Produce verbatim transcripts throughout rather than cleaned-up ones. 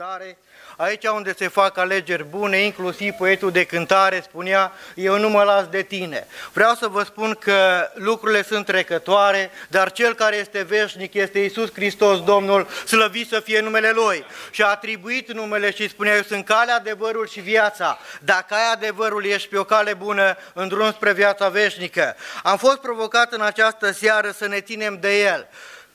cântare, aici unde se fac alegeri bune, inclusiv poetul de cântare spunea, eu nu mă las de tine. Vreau să vă spun că lucrurile sunt trecătoare, dar Cel care este veșnic este Iisus Hristos, Domnul, slăvit să fie numele Lui. Și a atribuit numele și spunea, eu sunt calea, adevărul și viața. Dacă ai adevărul, ești pe o cale bună, în drum spre viața veșnică. Am fost provocat în această seară să ne ținem de El.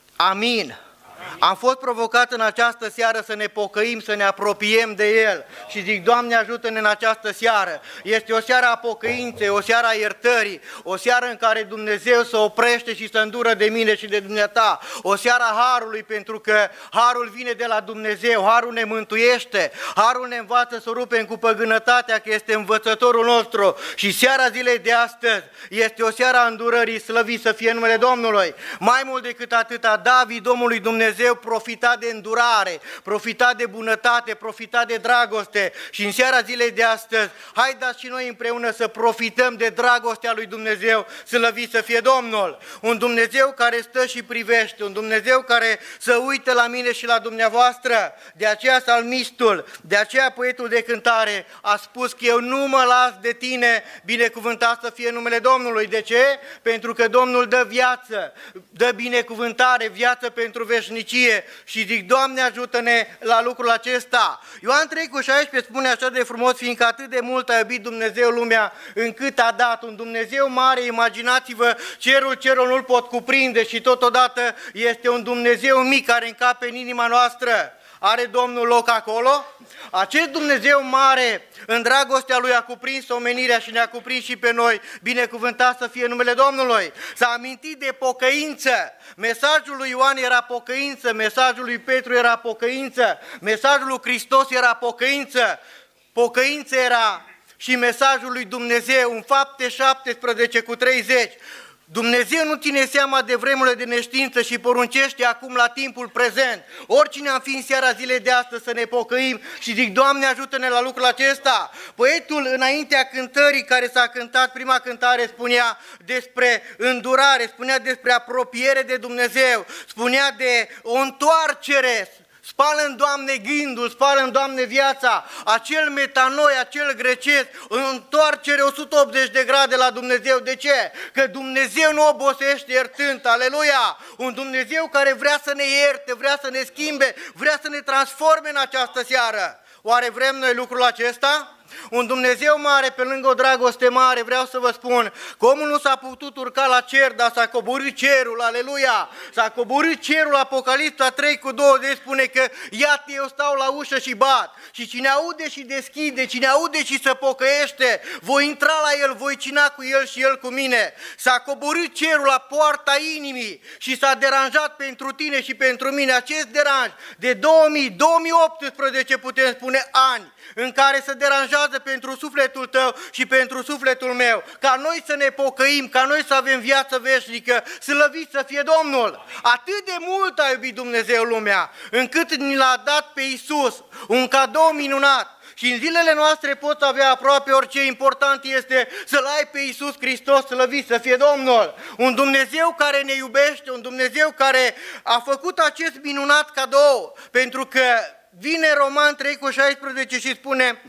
Amin. Am fost provocat în această seară să ne pocăim, să ne apropiem de El și zic, Doamne ajută-ne în această seară. Este o seară a pocăinței, o seară a iertării, o seară în care Dumnezeu se oprește și se îndură de mine și de dumneata, o seară a Harului, pentru că Harul vine de la Dumnezeu, Harul ne mântuiește, Harul ne învață să rupem cu păgânătatea, că este învățătorul nostru și seara zilei de astăzi este o seară a îndurării, slăvit să fie numele Domnului. Mai mult decât atâta, David, omului Dumnezeu, Dumnezeu profita de îndurare, profita de bunătate, profita de dragoste și în seara zilei de astăzi, haideți și noi împreună să profităm de dragostea lui Dumnezeu, slăvit să fie Domnul. Un Dumnezeu care stă și privește, un Dumnezeu care să uite la mine și la dumneavoastră. De aceea salmistul, de aceea poetul de cântare a spus că eu nu mă las de tine, binecuvântat să fie numele Domnului. De ce? Pentru că Domnul dă viață, dă binecuvântare, viață pentru veșnicie. Și zic, Doamne ajută-ne la lucrul acesta. Ioan trei cu șaisprezece spune așa de frumos, fiindcă atât de mult a iubit Dumnezeu lumea încât a dat. Un Dumnezeu mare, imaginați-vă, cerul cerul nu-l pot cuprinde și totodată este un Dumnezeu mic care încape în inima noastră. Are Domnul loc acolo? Acest Dumnezeu mare, în dragostea Lui, a cuprins omenirea și ne-a cuprins și pe noi. Binecuvântat să fie numele Domnului. S-a amintit de pocăință. Mesajul lui Ioan era pocăință, mesajul lui Petru era pocăință, mesajul lui Hristos era pocăință. Pocăință era și mesajul lui Dumnezeu în Fapte șaptesprezece cu treizeci. Dumnezeu nu ține seama de vremurile de neștiință și poruncește acum la timpul prezent. Oricine am fi în seara zilei de astăzi să ne pocăim și zic, Doamne ajută-ne la lucrul acesta. Poetul înaintea cântării care s-a cântat, prima cântare, spunea despre îndurare, spunea despre apropiere de Dumnezeu, spunea de o întoarcere. Spală-mi, Doamne, gândul, spală-mi, Doamne, viața, acel metanoi, acel grecesc, întoarcere o sută optzeci de grade la Dumnezeu. De ce? Că Dumnezeu nu obosește iertând, aleluia! Un Dumnezeu care vrea să ne ierte, vrea să ne schimbe, vrea să ne transforme în această seară. Oare vrem noi lucrul acesta? Un Dumnezeu mare, pe lângă o dragoste mare, vreau să vă spun că omul nu s-a putut urca la cer, dar s-a coborât cerul, aleluia! S-a coborât cerul, Apocalipsa trei cu douăzeci spune că iată eu stau la ușă și bat și cine aude și deschide, cine aude și se pocăiește, voi intra la el, voi cina cu el și el cu mine. S-a coborât cerul la poarta inimii și s-a deranjat pentru tine și pentru mine acest deranj de două mii, două mii optsprezece putem spune ani în care se deranjează pentru sufletul tău și pentru sufletul meu, ca noi să ne pocăim, ca noi să avem viață veșnică, slăvit să fie Domnul. Atât de mult a iubit Dumnezeu lumea, încât ni l-a dat pe Iisus, un cadou minunat. Și în zilele noastre poți avea aproape orice, important este să-L ai pe Iisus Hristos, slăvit să fie Domnul. Un Dumnezeu care ne iubește, un Dumnezeu care a făcut acest minunat cadou, pentru că vine Roman trei cu șaisprezece și spune,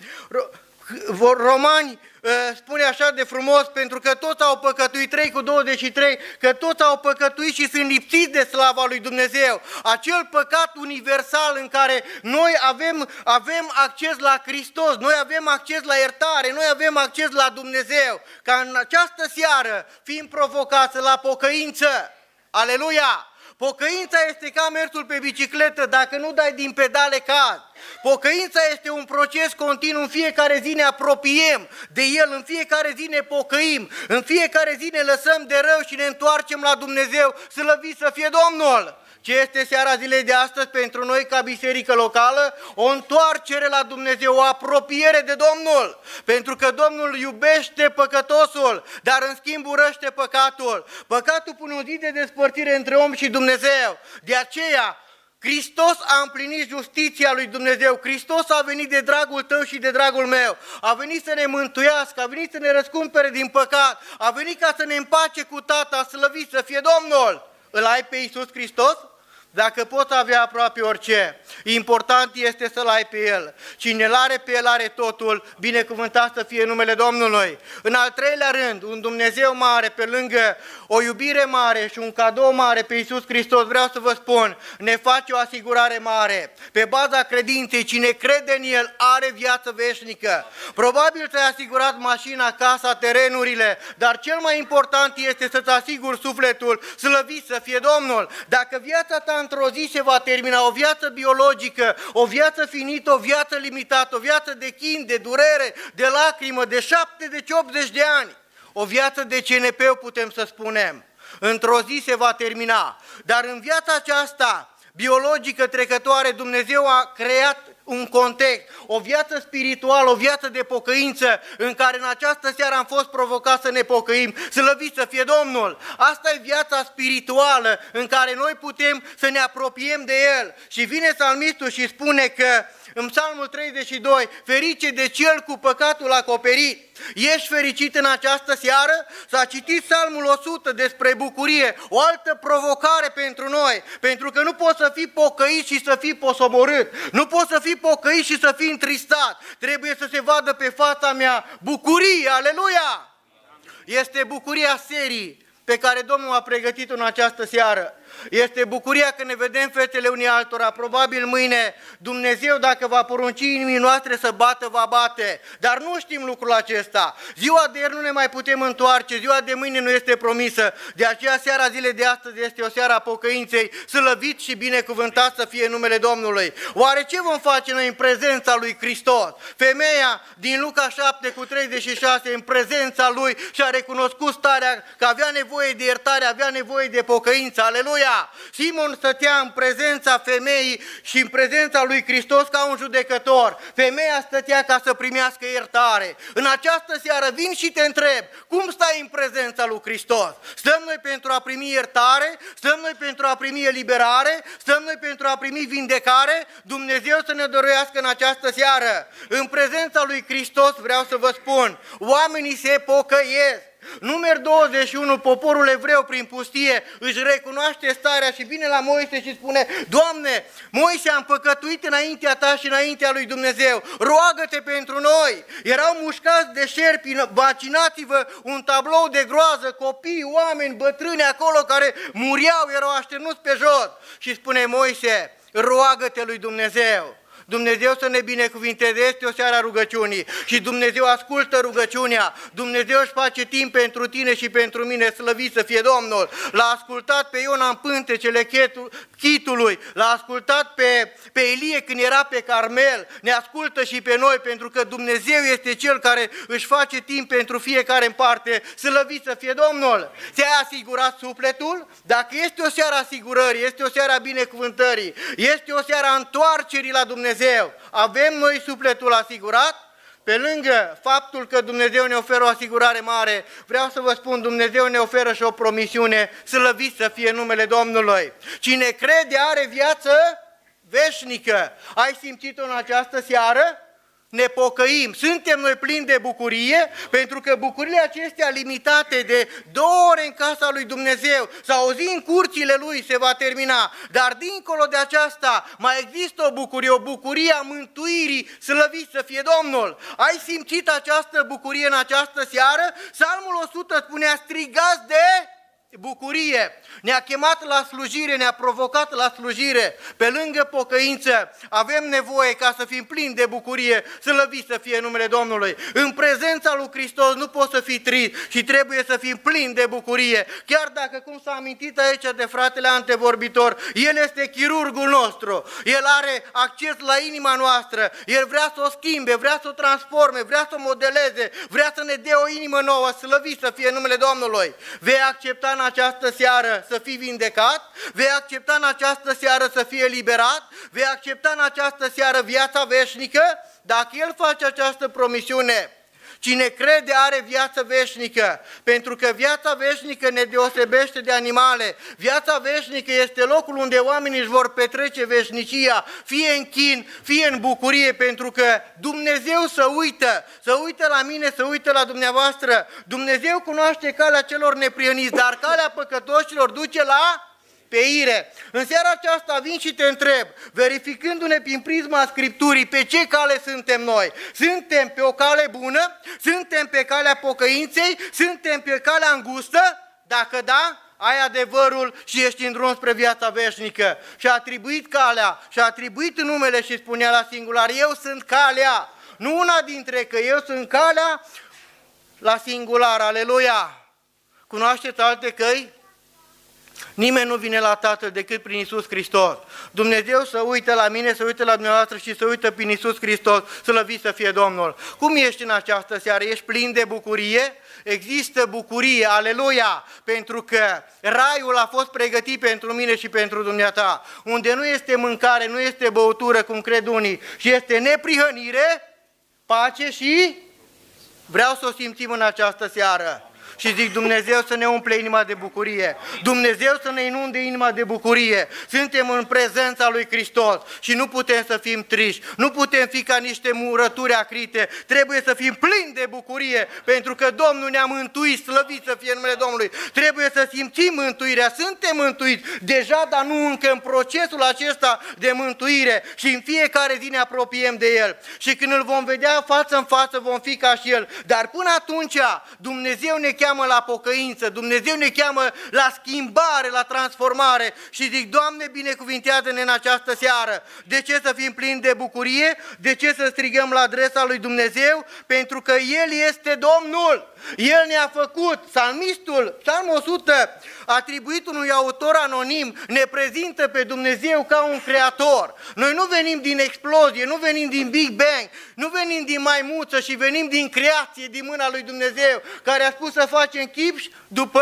Romani spune așa de frumos, pentru că toți au păcătuit, trei cu douăzeci și trei, că toți au păcătuit și sunt lipsiți de slava lui Dumnezeu. Acel păcat universal în care noi avem, avem acces la Hristos, noi avem acces la iertare, noi avem acces la Dumnezeu. Ca în această seară fim provocați la pocăință. Aleluia! Pocăința este ca mersul pe bicicletă, dacă nu dai din pedale cazi. Pocăința este un proces continuu, în fiecare zi ne apropiem de El, în fiecare zi ne pocăim, în fiecare zi ne lăsăm de rău și ne întoarcem la Dumnezeu, slăvit să fie Domnul. Ce este seara zilei de astăzi pentru noi ca biserică locală? O întoarcere la Dumnezeu, o apropiere de Domnul, pentru că Domnul iubește păcătosul, dar în schimb urăște păcatul. Păcatul pune un zid de despărțire între om și Dumnezeu. De aceea Hristos a împlinit justiția lui Dumnezeu, Hristos a venit de dragul tău și de dragul meu, a venit să ne mântuiască, a venit să ne răscumpere din păcat, a venit ca să ne împace cu Tata, slăvit să fie Domnul. Îl ai pe Iisus Hristos? dacă poți avea aproape orice, important este să-L ai pe El. Cine l-are pe El are totul, binecuvântat să fie numele Domnului. În al treilea rând, un Dumnezeu mare, pe lângă o iubire mare și un cadou mare pe Iisus Hristos, vreau să vă spun, ne face o asigurare mare. Pe baza credinței, cine crede în El are viață veșnică. Probabil ți-ai asigurat mașina, casa, terenurile, dar cel mai important este să-ți asiguri sufletul, slăvit să fie Domnul. Dacă viața ta într-o zi se va termina, o viață biologică, o viață finită, o viață limitată, o viață de chin, de durere, de lacrimă, de șaptezeci optzeci de ani, o viață de C N P putem să spunem, într-o zi se va termina. Dar în viața aceasta biologică trecătoare, Dumnezeu a creat un context, o viață spirituală, o viață de pocăință, în care în această seară am fost provocați să ne pocăim, slăvit să fie Domnul. Asta e viața spirituală în care noi putem să ne apropiem de El. Și vine psalmistul și spune că în Psalmul treizeci și doi, ferice de cel cu păcatul acoperit. Ești fericit în această seară? S-a citit Psalmul o sută despre bucurie, o altă provocare pentru noi, pentru că nu poți să fii pocăit și să fii posomorât, nu poți să fii pocăit și să fii întristat, trebuie să se vadă pe fața mea bucurie, aleluia! Este bucuria serii pe care Domnul a pregătit-o în această seară. Este bucuria că ne vedem fetele unii altora. Probabil mâine Dumnezeu, dacă va porunci inimii noastre să bată, va bate. Dar nu știm lucrul acesta. Ziua de ieri nu ne mai putem întoarce, ziua de mâine nu este promisă. De aceea seara zilei de astăzi este o seară a pocăinței, slăvit și binecuvântat să fie numele Domnului. Oare ce vom face noi în prezența lui Hristos? Femeia din Luca șapte cu treizeci și șase în prezența lui și-a recunoscut starea că avea nevoie de iertare, avea nevoie de pocăință. Aleluia! Simon stătea în prezența femeii și în prezența lui Hristos ca un judecător. Femeia stătea ca să primească iertare. În această seară vin și te întreb, cum stai în prezența lui Hristos? Stăm noi pentru a primi iertare? Stăm noi pentru a primi eliberare? Stăm noi pentru a primi vindecare? Dumnezeu să ne dăruiască în această seară. În prezența lui Hristos vreau să vă spun, oamenii se pocăiesc. Numer douăzeci și unu, poporul evreu prin pustie își recunoaște starea și vine la Moise și spune, Doamne, Moise, am păcătuit înaintea ta și înaintea lui Dumnezeu, roagă-te pentru noi. Erau mușcați de șerpi, imaginați-vă un tablou de groază, copii, oameni, bătrâni acolo care muriau, erau așternuți pe jos. Și spune Moise, roagă-te lui Dumnezeu. Dumnezeu să ne binecuvinteze, este o seară a rugăciunii și Dumnezeu ascultă rugăciunea, Dumnezeu își face timp pentru tine și pentru mine, slăvit să fie Domnul. L-a ascultat pe Iona în pântecele chitului, l-a ascultat pe, pe Elie când era pe Carmel, ne ascultă și pe noi pentru că Dumnezeu este Cel care își face timp pentru fiecare în parte, slăvit să fie Domnul. Ți-ai asigurat sufletul? Dacă este o seară a asigurării, este o seară a binecuvântării, este o seară a întoarcerii la Dumnezeu. Avem noi sufletul asigurat? Pe lângă faptul că Dumnezeu ne oferă o asigurare mare, vreau să vă spun, Dumnezeu ne oferă și o promisiune, slăvit să fie numele Domnului. Cine crede are viață veșnică. Ai simțit-o în această seară? Ne pocăim, suntem noi plini de bucurie, pentru că bucurile acestea limitate de două ore în casa lui Dumnezeu sau o zi în curțile lui se va termina, dar dincolo de aceasta mai există o bucurie, o bucurie a mântuirii, slăvit să fie Domnul. Ai simțit această bucurie în această seară? Psalmul o sută spunea, strigați de bucurie, ne-a chemat la slujire, ne-a provocat la slujire. Pe lângă pocăință avem nevoie ca să fim plini de bucurie, slăvit să fie numele Domnului. În prezența lui Hristos nu poți să fii trist și trebuie să fim plini de bucurie. Chiar dacă, cum s-a amintit aici de fratele antevorbitor, El este chirurgul nostru, El are acces la inima noastră, El vrea să o schimbe, vrea să o transforme, vrea să o modeleze, vrea să ne dea o inimă nouă, slăvit să fie numele Domnului. Vei accepta în această seară să fii vindecat, vei accepta în această seară să fii eliberat, vei accepta în această seară viața veșnică, dacă El face această promisiune. Cine crede are viață veșnică, pentru că viața veșnică ne deosebește de animale. Viața veșnică este locul unde oamenii își vor petrece veșnicia, fie în chin, fie în bucurie, pentru că Dumnezeu să uită, să uită la mine, să uită la dumneavoastră. Dumnezeu cunoaște calea celor neprioniți, dar calea păcătoșilor duce la pe ire. În seara aceasta vin și te întreb, verificându-ne prin prisma Scripturii, pe ce cale suntem noi? Suntem pe o cale bună? Suntem pe calea pocăinței? Suntem pe calea îngustă? Dacă da, ai adevărul și ești în drum spre viața veșnică. Și a atribuit calea, și a atribuit numele și spunea la singular, eu sunt calea. Nu una dintre că eu sunt calea la singular, aleluia. Cunoașteți alte căi? Nimeni nu vine la Tatăl decât prin Iisus Hristos. Dumnezeu să uită la mine, să uită la dumneavoastră și să uită prin Iisus Hristos, slăvit să fie Domnul. Cum ești în această seară? Ești plin de bucurie? Există bucurie, aleluia, pentru că raiul a fost pregătit pentru mine și pentru dumneata, unde nu este mâncare, nu este băutură, cum cred unii, și este neprihănire, pace și vreau să o simțim în această seară. Și zic, Dumnezeu să ne umple inima de bucurie, Dumnezeu să ne inunde inima de bucurie. Suntem în prezența lui Hristos și nu putem să fim triști, nu putem fi ca niște murături acrite, trebuie să fim plini de bucurie, pentru că Domnul ne-a mântuit, slăvit să fie numele Domnului. Trebuie să simțim mântuirea, suntem mântuiți deja, dar nu încă în procesul acesta de mântuire și în fiecare zi ne apropiem de El. Și când îl vom vedea față în față, vom fi ca și El. Dar până atunci, Dumnezeu ne cheamă la pocăință, Dumnezeu ne cheamă la schimbare, la transformare și zic, Doamne, binecuvintează-ne în această seară. De ce să fim plini de bucurie? De ce să strigăm la adresa lui Dumnezeu? Pentru că El este Domnul. El ne-a făcut. Psalmistul, Psalmul o sută, atribuit unui autor anonim, ne prezintă pe Dumnezeu ca un creator. Noi nu venim din explozie, nu venim din Big Bang, nu venim din maimuță și venim din creație, din mâna lui Dumnezeu, care a spus să facem chip după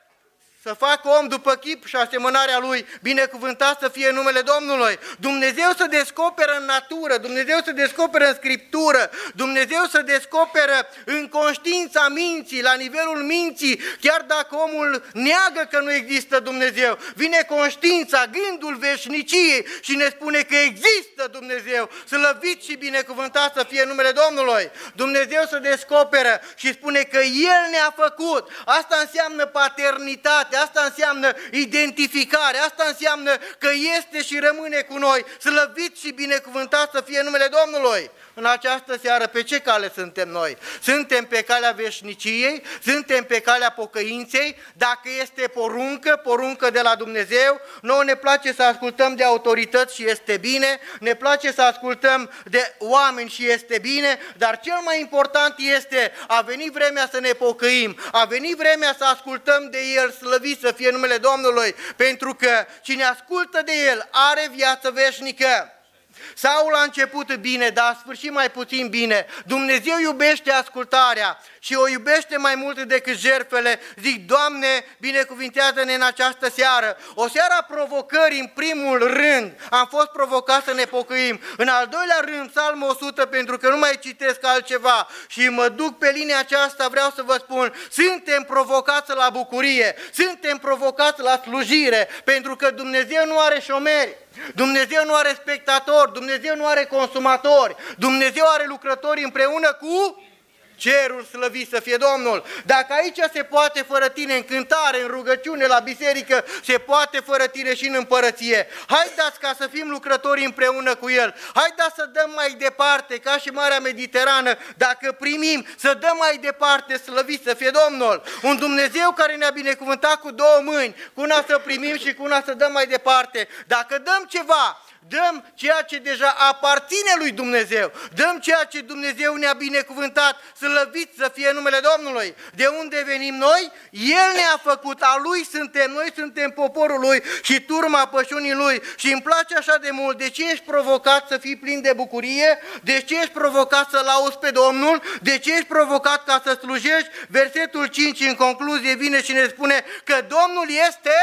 să facă om după chip și asemănarea lui, binecuvântat să fie numele Domnului. Dumnezeu să descoperă în natură, Dumnezeu să descoperă în Scriptură, Dumnezeu să descoperă în conștiința minții, la nivelul minții, chiar dacă omul neagă că nu există Dumnezeu, vine conștiința, gândul veșniciei și ne spune că există Dumnezeu, slăvit și binecuvântat să fie numele Domnului. Dumnezeu să descoperă și spune că El ne-a făcut. Asta înseamnă paternitate. Asta înseamnă identificare, asta înseamnă că este și rămâne cu noi, slăvit și binecuvântat să fie numele Domnului. În această seară, pe ce cale suntem noi? Suntem pe calea veșniciei, suntem pe calea pocăinței, dacă este poruncă, poruncă de la Dumnezeu, nouă ne place să ascultăm de autorități și este bine, ne place să ascultăm de oameni și este bine, dar cel mai important este, a venit vremea să ne pocăim, a venit vremea să ascultăm de El, slăvit să fie numele Domnului, pentru că cine ascultă de El are viață veșnică. Saul a început bine, dar a sfârșit mai puțin bine. Dumnezeu iubește ascultarea și o iubește mai mult decât jertfele. Zic, Doamne, binecuvintează-ne în această seară. O seară a provocării, în primul rând, am fost provocat să ne pocăim. În al doilea rând, Psalmul o sută, pentru că nu mai citesc altceva și mă duc pe linia aceasta, vreau să vă spun, suntem provocați la bucurie, suntem provocați la slujire, pentru că Dumnezeu nu are șomeri. Dumnezeu nu are spectatori, Dumnezeu nu are consumatori, Dumnezeu are lucrători împreună cu cerul, slăvit să fie Domnul. Dacă aici se poate fără tine în cântare, în rugăciune, la biserică, se poate fără tine și în împărăție. Haideți ca să fim lucrători împreună cu El. Haideți să dăm mai departe, ca și Marea Mediterană, dacă primim, să dăm mai departe, slăvit să fie Domnul. Un Dumnezeu care ne-a binecuvântat cu două mâini, cu una să primim și cu una să dăm mai departe. Dacă dăm ceva, dăm ceea ce deja aparține lui Dumnezeu, dăm ceea ce Dumnezeu ne-a binecuvântat, slăvit să fie numele Domnului. De unde venim noi? El ne-a făcut, a Lui suntem, noi suntem poporul Lui și turma pășunii Lui și îmi place așa de mult. De ce ești provocat să fii plin de bucurie? De ce ești provocat să-L auzi pe Domnul? De ce ești provocat ca să slujești? Versetul cinci în concluzie vine și ne spune că Domnul este...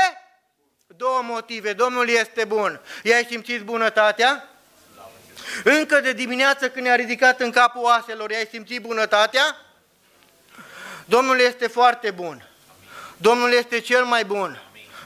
Două motive. Domnul este bun. I-ai simțit bunătatea? Încă de dimineață când ne-a ridicat în capul oaselor, i-ai simțit bunătatea? Domnul este foarte bun. Domnul este cel mai bun.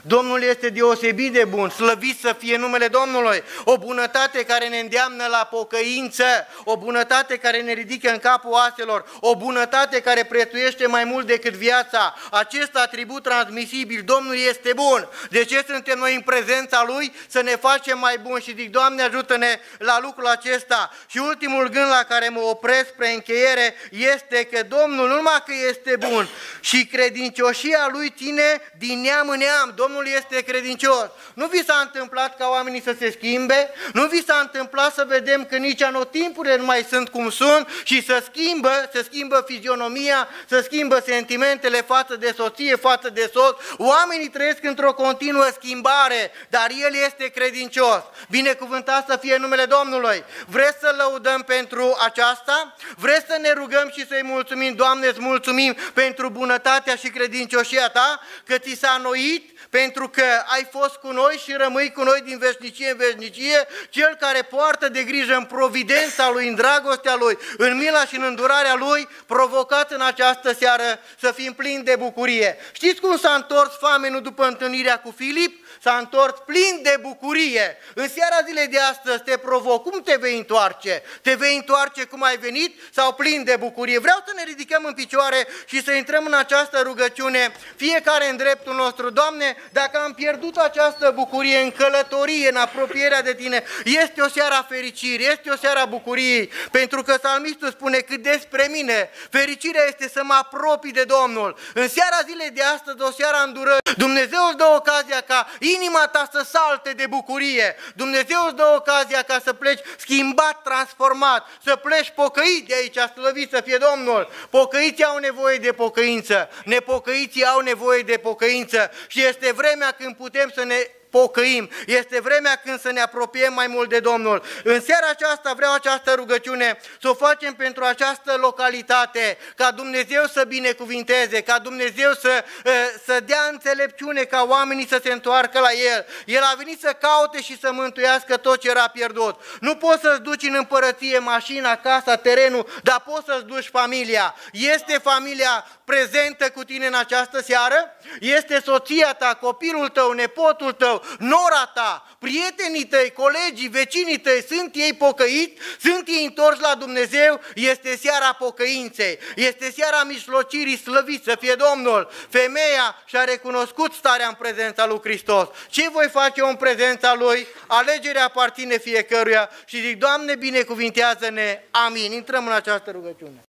Domnul este deosebit de bun, slăvit să fie numele Domnului, o bunătate care ne îndeamnă la pocăință, o bunătate care ne ridică în capul oaselor, o bunătate care prețuiește mai mult decât viața. Acest atribut transmisibil, Domnul este bun. De ce suntem noi în prezența Lui? Să ne facem mai buni și zic, Doamne, ajută-ne la lucrul acesta. Și ultimul gând la care mă opresc spre încheiere este că Domnul nu numai că este bun, și credincioșia Lui ține din neam în neam. Domnul este credincios. Nu vi s-a întâmplat ca oamenii să se schimbe? Nu vi s-a întâmplat să vedem că nici anotimpurile nu mai sunt cum sunt și să schimbă, să schimbă fizionomia, să schimbă sentimentele față de soție, față de soț? Oamenii trăiesc într-o continuă schimbare, dar El este credincios. Binecuvântat să fie numele Domnului. Vreți să lăudăm pentru aceasta? Vreți să ne rugăm și să-i mulțumim? Doamne, îți mulțumim pentru bunătatea și credincioșia Ta, că ți s-a înnoit, pentru că ai fost cu noi și rămâi cu noi din veșnicie în veșnicie, Cel care poartă de grijă în providența Lui, în dragostea Lui, în mila și în îndurarea Lui, provocat în această seară să fim plini de bucurie. Știți cum s-a întors famenul după întâlnirea cu Filip? S-a întors plin de bucurie. În seara zilei de astăzi te provoc. Cum te vei întoarce? Te vei întoarce cum ai venit sau plin de bucurie? Vreau să ne ridicăm în picioare și să intrăm în această rugăciune, fiecare în dreptul nostru. Doamne, dacă am pierdut această bucurie în călătorie, în apropierea de Tine, este o seară a fericirii, este o seară a bucuriei, pentru că psalmistul spune că despre mine fericirea este să mă apropii de Domnul. În seara zilei de astăzi, o seară a îndurării, Dumnezeu îți dă ocazia ca inima ta să salte de bucurie. Dumnezeu îți dă ocazia ca să pleci schimbat, transformat, să pleci pocăit de aici, slăvit să fie Domnul. Pocăiții au nevoie de pocăință, nepocăiții au nevoie de pocăință și este vremea când putem să ne pocăim. Este vremea când să ne apropiem mai mult de Domnul. În seara aceasta vreau această rugăciune să o facem pentru această localitate, ca Dumnezeu să binecuvinteze, ca Dumnezeu să, să dea înțelepciune, ca oamenii să se întoarcă la El. El a venit să caute și să mântuiască tot ce era pierdut. Nu poți să-ți duci în împărăție mașina, casa, terenul, dar poți să-ți duci familia. Este familia prezentă cu tine în această seară? Este soția ta, copilul tău, nepotul tău, nora ta, prietenii tăi, colegii, vecinii tăi, sunt ei pocăiți? Sunt ei întorși la Dumnezeu? Este seara pocăinței, este seara mijlocirii, slăvit să fie Domnul. Femeia și-a recunoscut starea în prezența lui Hristos. Ce voi face eu în prezența Lui? Alegerea aparține fiecăruia și zic, Doamne, binecuvintează-ne, amin. Intrăm în această rugăciune.